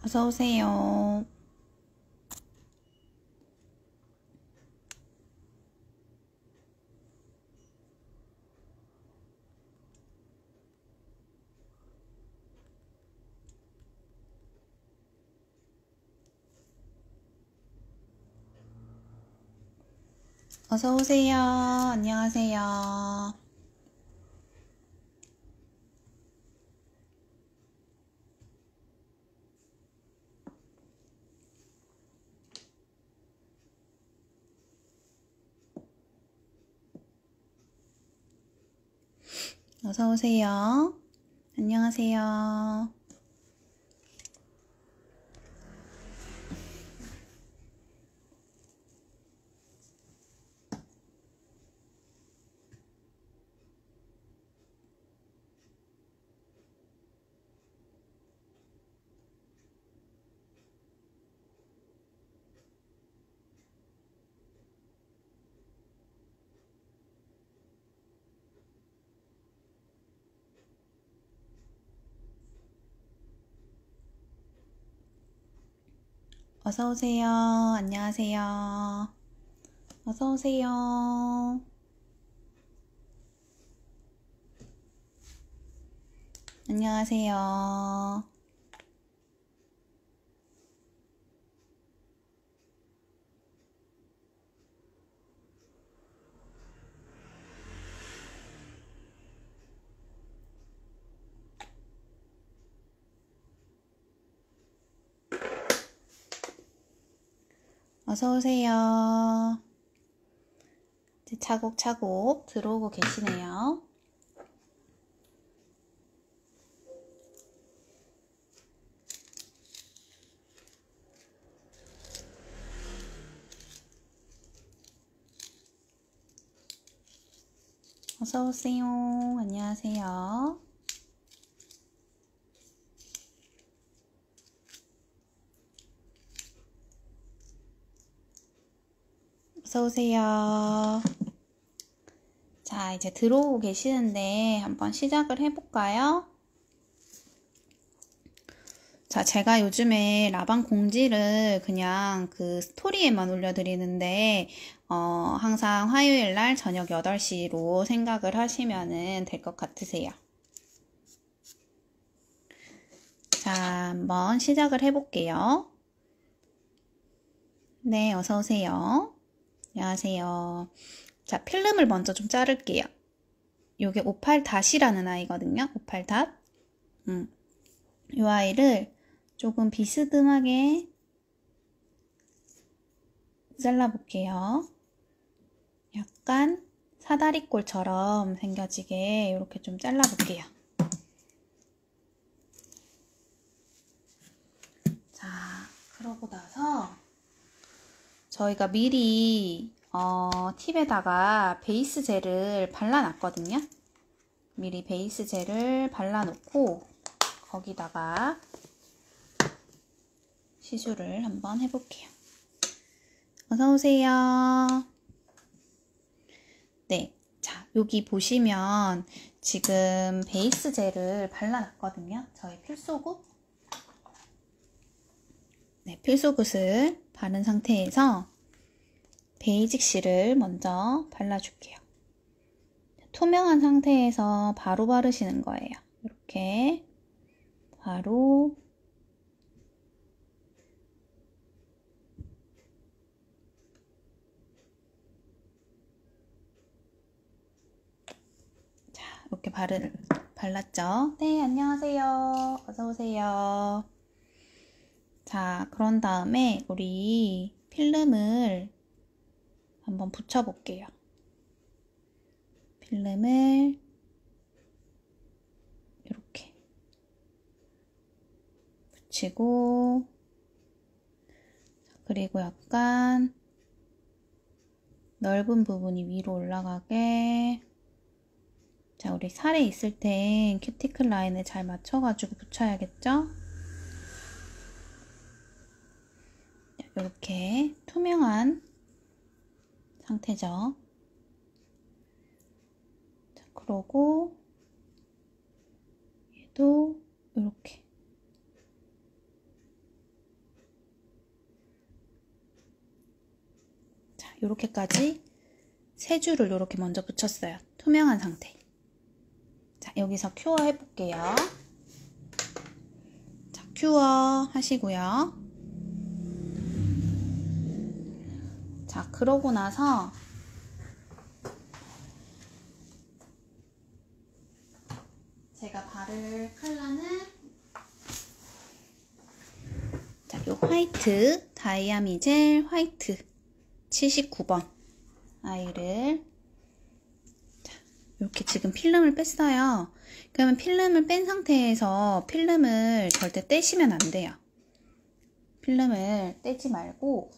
어서오세요. 어서오세요. 안녕하세요. 어서오세요. 안녕하세요. 어서오세요. 안녕하세요. 어서오세요. 안녕하세요. 어서오세요. 이제 차곡차곡 들어오고 계시네요. 어서오세요. 안녕하세요. 어서오세요. 자, 이제 들어오고 계시는데 한번 시작을 해볼까요? 자, 제가 요즘에 라방 공지를 그냥 그 스토리에만 올려드리는데 항상 화요일 날 저녁 8시로 생각을 하시면 될 것 같으세요. 자, 한번 시작을 해볼게요. 네, 어서오세요. 안녕하세요. 자, 필름을 먼저 좀 자를게요. 요게 58-이라는 아이거든요. 58. 이 아이를 조금 비스듬하게 잘라볼게요. 약간 사다리꼴처럼 생겨지게 이렇게 좀 잘라볼게요. 자, 그러고 나서 저희가 미리 팁에다가 베이스 젤을 발라놨거든요. 미리 베이스 젤을 발라놓고 거기다가 시술을 한번 해볼게요. 어서오세요. 네, 자, 여기 보시면 지금 베이스 젤을 발라놨거든요. 저희 필소굿. 네, 필소굿을 바른 상태에서 베이직 실을 먼저 발라줄게요. 투명한 상태에서 바로 바르시는 거예요. 이렇게 바로 자, 이렇게 발랐죠? 네, 안녕하세요. 어서오세요. 자, 그런 다음에 우리 필름을 한번 붙여볼게요. 필름을 이렇게 붙이고, 그리고 약간 넓은 부분이 위로 올라가게. 자, 우리 살에 있을 땐 큐티클 라인을 잘 맞춰가지고 붙여야겠죠? 이렇게 투명한 상태죠. 자, 그러고 얘도 이렇게 요렇게까지 세 줄을 요렇게 먼저 붙였어요. 투명한 상태. 자, 여기서 큐어 해볼게요. 자, 큐어 하시고요. 자, 그러고 나서 제가 바를 컬러는 자, 요 화이트, 다이아미젤 화이트 79번 아이를 자, 이렇게 지금 필름을 뺐어요. 그러면 필름을 뺀 상태에서 필름을 절대 떼시면 안 돼요. 필름을 떼지 말고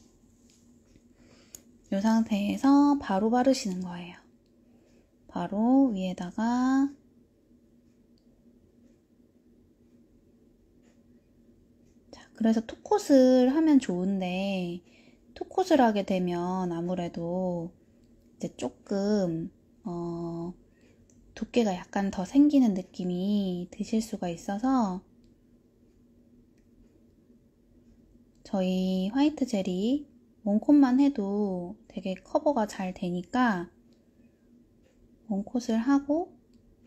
이 상태에서 바로 바르시는 거예요. 바로 위에다가 자, 그래서 투콧을 하면 좋은데 투콧을 하게 되면 아무래도 이제 조금 두께가 약간 더 생기는 느낌이 드실 수가 있어서 저희 화이트 젤이 원콧만 해도 되게 커버가 잘 되니까 원콧을 하고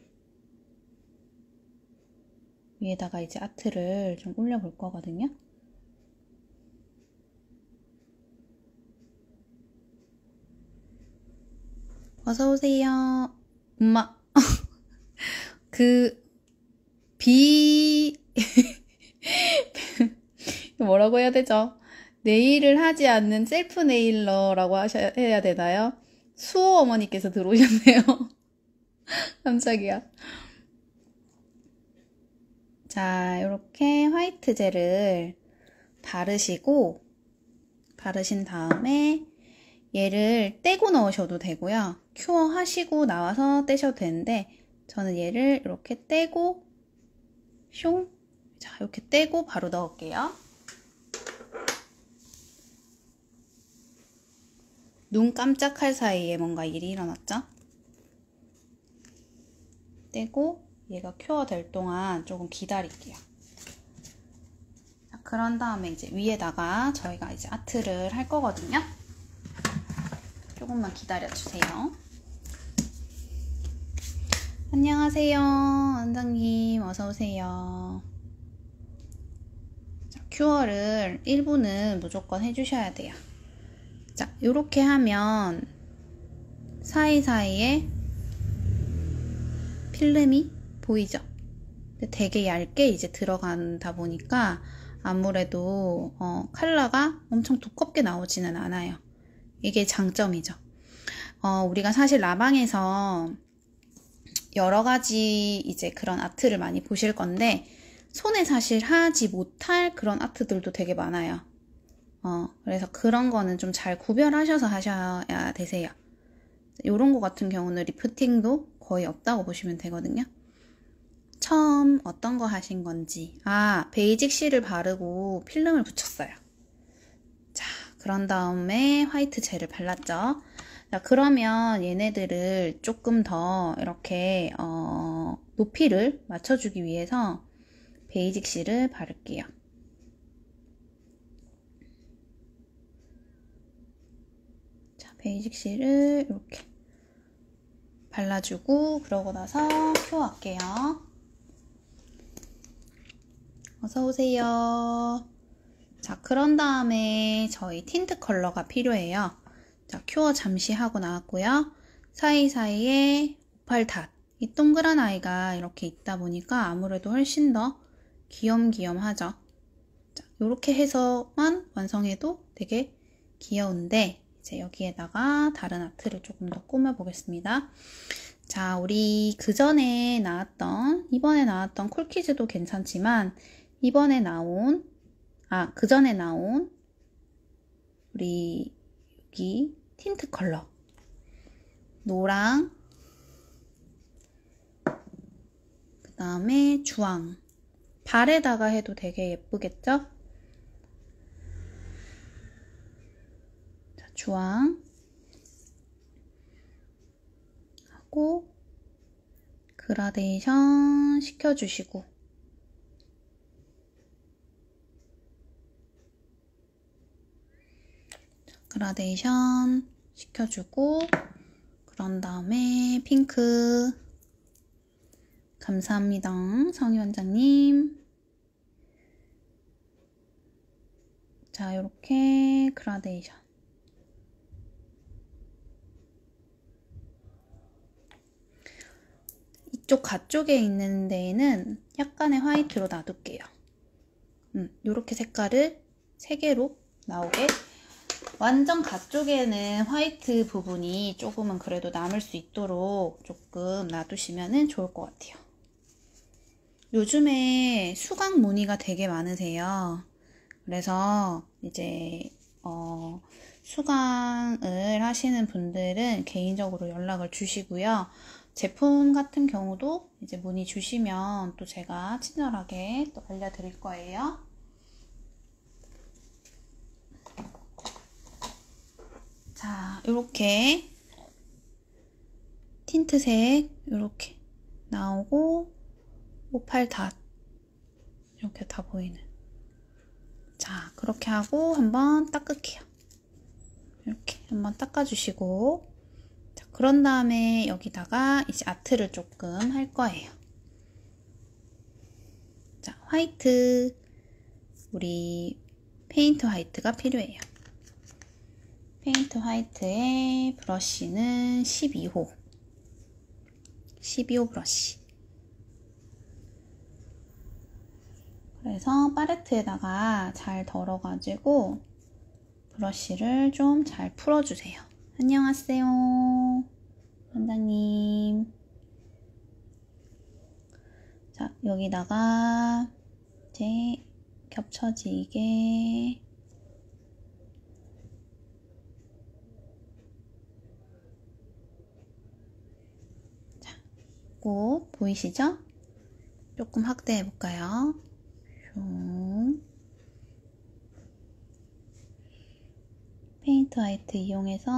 위에다가 이제 아트를 좀 올려볼 거거든요. 어서오세요. 엄마. 뭐라고 해야 되죠? 네일을 하지 않는 셀프 네일러라고 해야 되나요? 수호 어머니께서 들어오셨네요. 깜짝이야. 자, 이렇게 화이트 젤을 바르신 다음에 얘를 떼고 넣으셔도 되고요. 큐어 하시고 나와서 떼셔도 되는데 저는 얘를 이렇게 떼고 슝! 자, 이렇게 떼고 바로 넣을게요. 눈 깜짝할 사이에 뭔가 일이 일어났죠? 떼고 얘가 큐어 될 동안 조금 기다릴게요. 자, 그런 다음에 이제 위에다가 저희가 이제 아트를 할 거거든요. 조금만 기다려주세요. 안녕하세요. 원장님 어서오세요. 자, 큐어를 1분은 무조건 해주셔야 돼요. 자, 요렇게 하면 사이사이에 필름이 보이죠? 근데 되게 얇게 이제 들어간다 보니까 아무래도 컬러가 엄청 두껍게 나오지는 않아요. 이게 장점이죠. 우리가 사실 라방에서 여러 가지 이제 그런 아트를 많이 보실 건데 손에 사실 하지 못할 그런 아트들도 되게 많아요. 그래서 그런 거는 좀 잘 구별하셔서 하셔야 되세요. 요런 거 같은 경우는 리프팅도 거의 없다고 보시면 되거든요. 처음 어떤 거 하신 건지. 베이직 실을 바르고 필름을 붙였어요. 자, 그런 다음에 화이트 젤을 발랐죠. 자, 그러면 얘네들을 조금 더 이렇게 높이를 맞춰주기 위해서 베이직 실을 바를게요. 자, 베이직 실을 이렇게 발라주고 그러고 나서 큐어 할게요. 어서오세요. 자, 그런 다음에 저희 틴트 컬러가 필요해요. 자, 큐어 잠시 하고 나왔고요. 사이사이에 오팔탑, 이 동그란 아이가 이렇게 있다 보니까 아무래도 훨씬 더 귀염귀염하죠. 자, 이렇게 해서만 완성해도 되게 귀여운데 이제 여기에다가 다른 아트를 조금 더 꾸며보겠습니다. 자, 우리 이번에 나왔던 쿨키즈도 괜찮지만 그전에 나온 우리 여기 틴트 컬러 노랑, 그 다음에 주황, 발에다가 해도 되게 예쁘겠죠? 자, 주황 하고 그라데이션 시켜주시고 그라데이션 시켜주고, 그런 다음에 핑크. 감사합니다, 성희 원장님. 자, 이렇게 그라데이션. 이쪽 가쪽에 있는 데에는 약간의 화이트로 놔둘게요. 이렇게 색깔을 3개로 나오게. 완전 가쪽에는 화이트 부분이 조금은 그래도 남을 수 있도록 조금 놔두시면 좋을 것 같아요. 요즘에 수강 문의가 되게 많으세요. 그래서 이제 수강을 하시는 분들은 개인적으로 연락을 주시고요. 제품 같은 경우도 이제 문의 주시면 또 제가 친절하게 또 알려드릴 거예요. 자, 이렇게 틴트색 이렇게 나오고 오팔 닷 이렇게 다 보이는. 자, 그렇게 하고 한번 닦을게요. 이렇게 한번 닦아주시고, 자, 그런 다음에 여기다가 이제 아트를 조금 할 거예요. 자, 화이트, 우리 페인트 화이트가 필요해요. 페인트 화이트의 브러쉬는 12호 브러쉬. 그래서 팔레트에다가 잘 덜어가지고 브러쉬를 좀 잘 풀어주세요. 안녕하세요, 원장님. 자, 여기다가 이제 겹쳐지게 자, 꼭 보이시죠? 조금 확대해 볼까요? 페인트 화이트 이용해서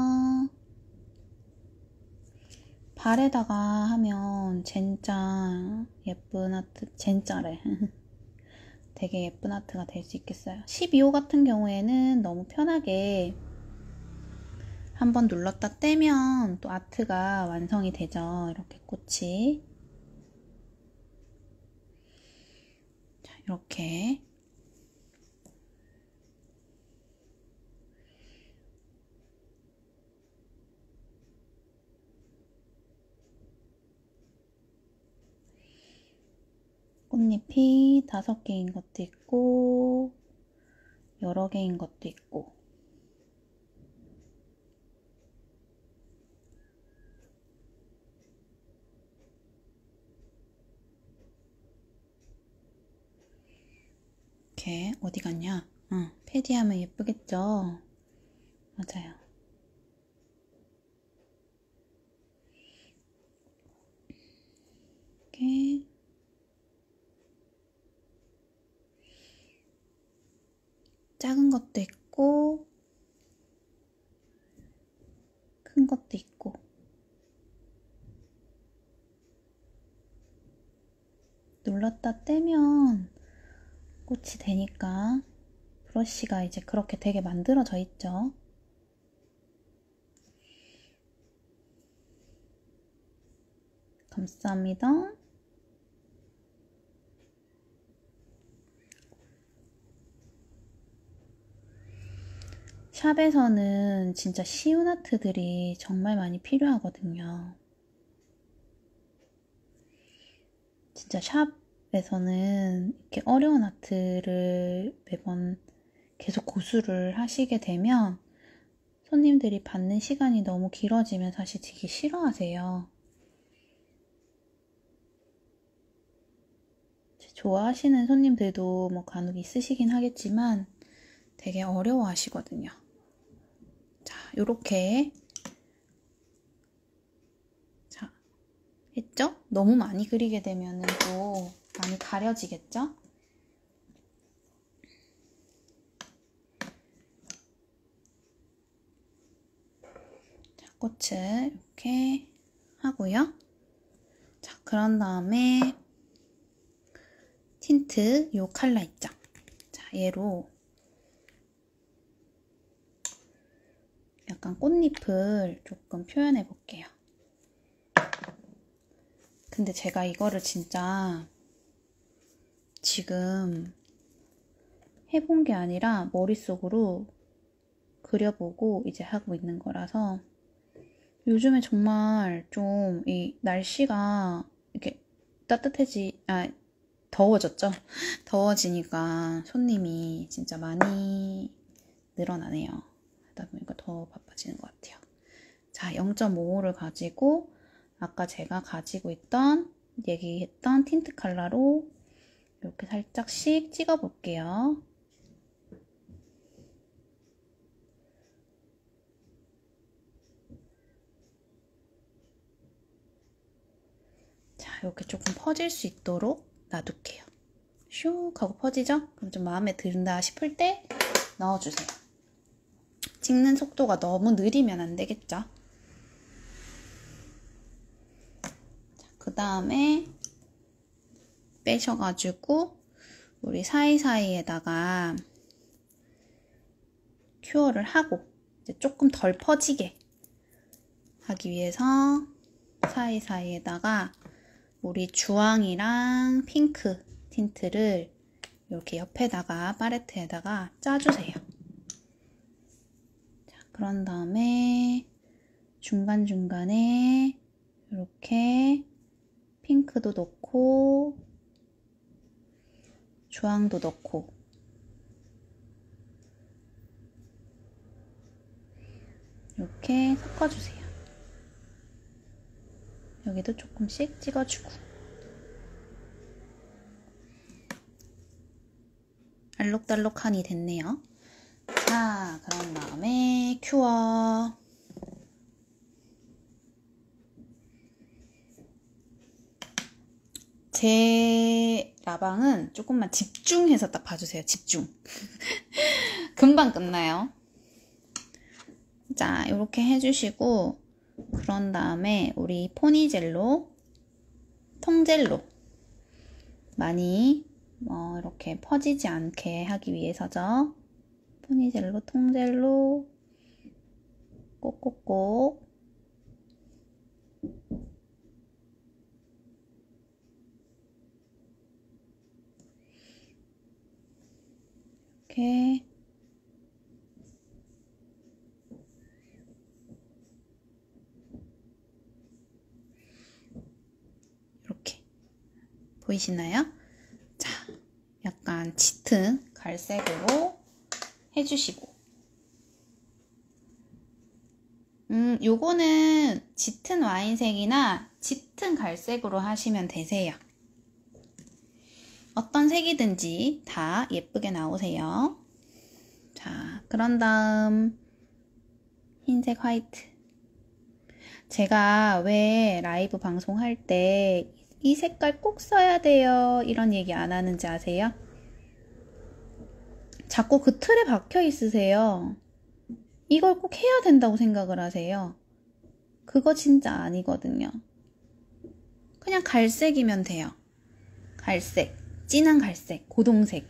발에다가 하면 진짜 예쁜 아트, 진짜래. 되게 예쁜 아트가 될 수 있겠어요. 12호 같은 경우에는 너무 편하게 한번 눌렀다 떼면 또 아트가 완성이 되죠. 이렇게 꽃이. 자, 이렇게. 꽃잎이 5개인 것도 있고 여러 개인 것도 있고. 이렇게. 어디 갔냐? 패디하면 예쁘겠죠? 맞아요. 이렇게 작은 것도 있고 큰 것도 있고. 눌렀다 떼면 꽃이 되니까 브러쉬가 이제 그렇게 되게 만들어져 있죠. 감사합니다. 샵에서는 진짜 쉬운 아트들이 정말 많이 필요하거든요. 진짜 샵에서는 이렇게 어려운 아트를 매번 계속 고수를 하시게 되면 손님들이 받는 시간이 너무 길어지면 사실 되게 싫어하세요. 좋아하시는 손님들도 뭐 간혹 있으시긴 하겠지만 되게 어려워하시거든요. 자, 요렇게. 자, 했죠? 너무 많이 그리게 되면 또 많이 가려지겠죠? 자, 꽃을 이렇게 하고요. 자, 그런 다음에 틴트 요 컬러 있죠? 자, 얘로 약간 꽃잎을 조금 표현해 볼게요. 근데 제가 이거를 진짜 지금 해본 게 아니라 머릿속으로 그려보고 이제 하고 있는 거라서 요즘에 정말 좀 이 날씨가 이렇게 더워졌죠? 더워지니까 손님이 진짜 많이 늘어나네요. 하다 보니까 더 바빠지는 것 같아요. 자, 0.55를 가지고 아까 제가 가지고 있던 얘기했던 틴트 컬러로 이렇게 살짝씩 찍어 볼게요. 자, 이렇게 조금 퍼질 수 있도록 놔둘게요. 슉 하고 퍼지죠? 그럼 좀 마음에 든다 싶을 때 넣어주세요. 찍는 속도가 너무 느리면 안 되겠죠? 그 다음에 빼셔가지고 우리 사이사이에다가 큐어를 하고 이제 조금 덜 퍼지게 하기 위해서 사이사이에다가 우리 주황이랑 핑크 틴트를 이렇게 옆에다가 팔레트에다가 짜주세요. 자, 그런 다음에 중간중간에 이렇게 핑크도 넣고 주황도 넣고 이렇게 섞어주세요. 여기도 조금씩 찍어주고 알록달록하니 됐네요. 자, 그런 다음에 큐어. 제 라방은 조금만 집중해서 딱 봐주세요. 집중. 금방 끝나요. 자, 이렇게 해주시고 그런 다음에 우리 포니젤로, 통젤로 많이 이렇게 퍼지지 않게 하기 위해서죠. 포니젤로, 통젤로 꼭꼭꼭 이렇게 이렇게 보이시나요? 자, 약간 짙은 갈색으로 해주시고 요거는 짙은 와인색이나 짙은 갈색으로 하시면 되세요. 어떤 색이든지 다 예쁘게 나오세요. 자, 그런 다음 흰색 화이트. 제가 왜 라이브 방송할 때 이 색깔 꼭 써야 돼요 이런 얘기 안 하는지 아세요? 자꾸 그 틀에 박혀 있으세요. 이걸 꼭 해야 된다고 생각을 하세요. 그거 진짜 아니거든요. 그냥 갈색이면 돼요. 갈색, 진한 갈색, 고동색.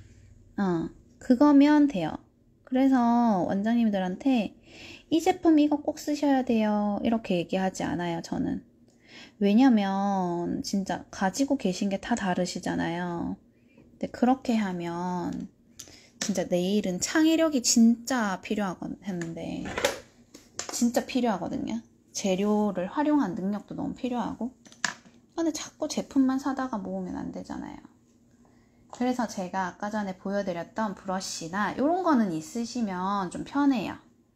그거면 돼요. 그래서 원장님들한테 이 제품 이거 꼭 쓰셔야 돼요 이렇게 얘기하지 않아요, 저는. 왜냐면 진짜 가지고 계신 게 다 다르시잖아요. 근데 그렇게 하면 진짜 내일은 창의력이 진짜 필요하겠는데 진짜 필요하거든요. 재료를 활용한 능력도 너무 필요하고. 근데 자꾸 제품만 사다가 모으면 안 되잖아요. 그래서 제가 아까 전에 보여드렸던 브러쉬나 이런 거는 있으시면 좀 편해요.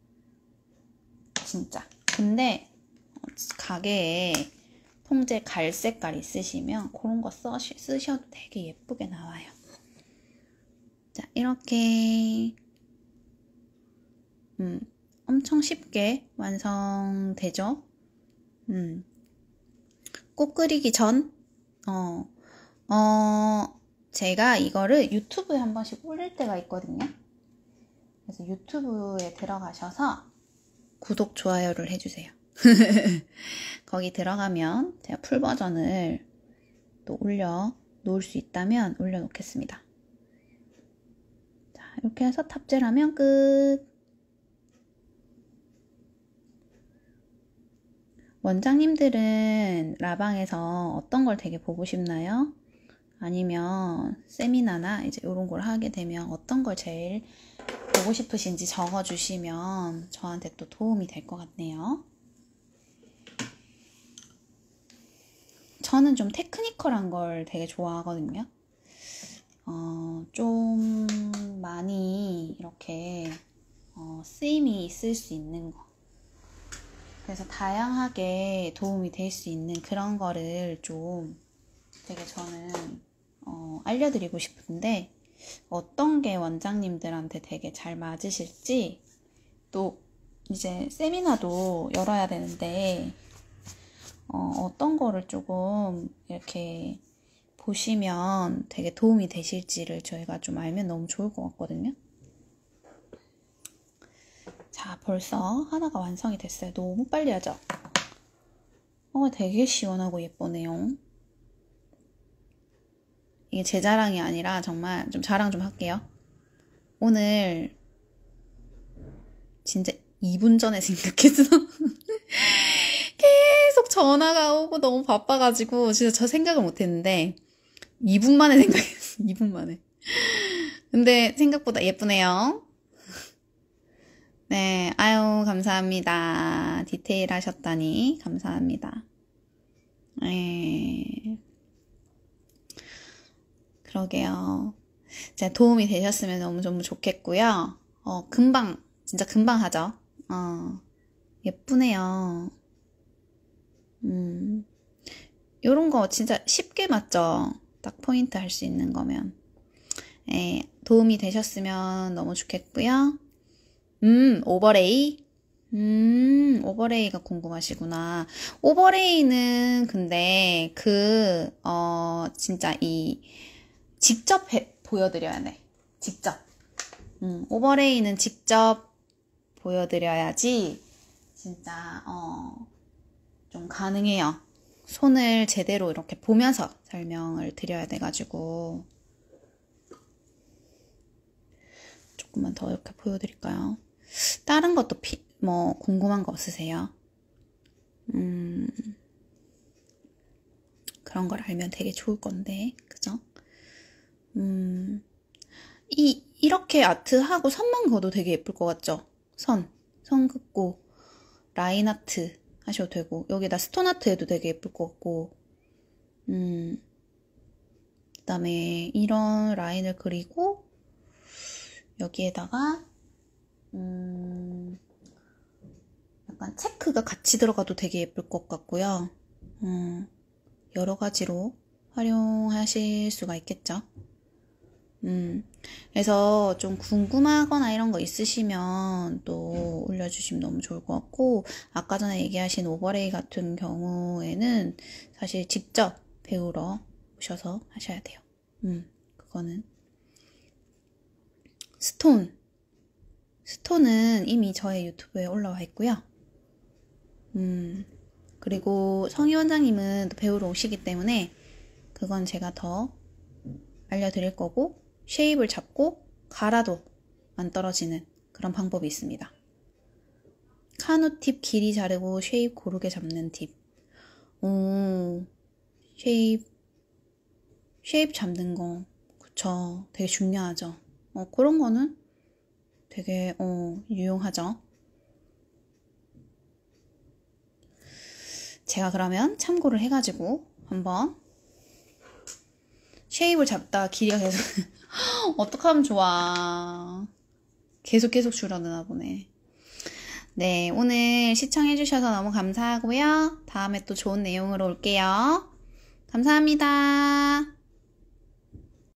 진짜. 근데 가게에 통제 갈색깔 있으시면 그런 거 쓰셔도 되게 예쁘게 나와요. 자, 이렇게 엄청 쉽게 완성되죠? 꽃 그리기 전 제가 이거를 유튜브에 한 번씩 올릴 때가 있거든요. 그래서 유튜브에 들어가셔서 구독, 좋아요를 해주세요. 거기 들어가면 제가 풀 버전을 또 올려 놓을 수 있다면 올려 놓겠습니다. 자, 이렇게 해서 탑재를 하면 끝. 원장님들은 라방에서 어떤 걸 되게 보고 싶나요? 아니면 세미나나 이제 이런 걸 하게 되면 어떤 걸 제일 보고 싶으신지 적어주시면 저한테 또 도움이 될 것 같네요. 저는 좀 테크니컬한 걸 되게 좋아하거든요. 좀 많이 이렇게 쓰임이 있을 수 있는 거. 그래서 다양하게 도움이 될 수 있는 그런 거를 좀 되게 저는 알려드리고 싶은데 어떤 게 원장님들한테 되게 잘 맞으실지 또 이제 세미나도 열어야 되는데 어떤 거를 조금 이렇게 보시면 되게 도움이 되실지를 저희가 좀 알면 너무 좋을 것 같거든요. 자, 벌써 하나가 완성이 됐어요. 너무 빨리 하죠? 되게 시원하고 예쁘네요. 이게 제 자랑이 아니라 정말 좀 자랑 좀 할게요. 오늘 진짜 2분 전에 생각했어. 계속 전화가 오고 너무 바빠가지고 진짜 저 생각을 못했는데 2분 만에 생각했어. 2분 만에. 근데 생각보다 예쁘네요. 네, 아유 감사합니다. 디테일 하셨다니 감사합니다. 네, 그러게요. 진짜 도움이 되셨으면 너무 좋겠고요. 진짜 금방 하죠. 예쁘네요. 요런 거 진짜 쉽게 맞죠? 딱 포인트 할 수 있는 거면. 네, 도움이 되셨으면 너무 좋겠고요. 오버레이? 오버레이가 궁금하시구나. 오버레이는 근데 진짜 직접 보여드려야 돼. 직접. 오버레이는 직접 보여드려야지 진짜 좀 가능해요. 손을 제대로 이렇게 보면서 설명을 드려야 돼가지고 조금만 더 이렇게 보여드릴까요? 다른 것도 궁금한 거 없으세요? 그런 걸 알면 되게 좋을 건데, 그죠? 이렇게 아트하고 선만 그어도 되게 예쁠 것 같죠? 선 긋고, 라인 아트 하셔도 되고, 여기다 스톤 아트 해도 되게 예쁠 것 같고, 그 다음에 이런 라인을 그리고, 여기에다가, 약간 체크가 같이 들어가도 되게 예쁠 것 같고요. 여러 가지로 활용하실 수가 있겠죠. 그래서 좀 궁금하거나 이런 거 있으시면 또 올려주시면 너무 좋을 것 같고, 아까 전에 얘기하신 오버레이 같은 경우에는 사실 직접 배우러 오셔서 하셔야 돼요. 그거는. 스톤은 이미 저의 유튜브에 올라와 있고요. 그리고 성희 원장님은 또 배우러 오시기 때문에 그건 제가 더 알려드릴 거고, 쉐입을 잡고 갈아도 안 떨어지는 그런 방법이 있습니다. 카누 팁 길이 자르고 쉐입 고르게 잡는 팁. 쉐입 잡는 거, 그쵸. 되게 중요하죠. 그런 거는 되게 유용하죠. 제가 그러면 참고를 해가지고 한번 쉐입을 잡다 길이가 계속 어떡하면 좋아. 계속 줄어드나 보네. 네, 오늘 시청해주셔서 너무 감사하고요. 다음에 또 좋은 내용으로 올게요. 감사합니다.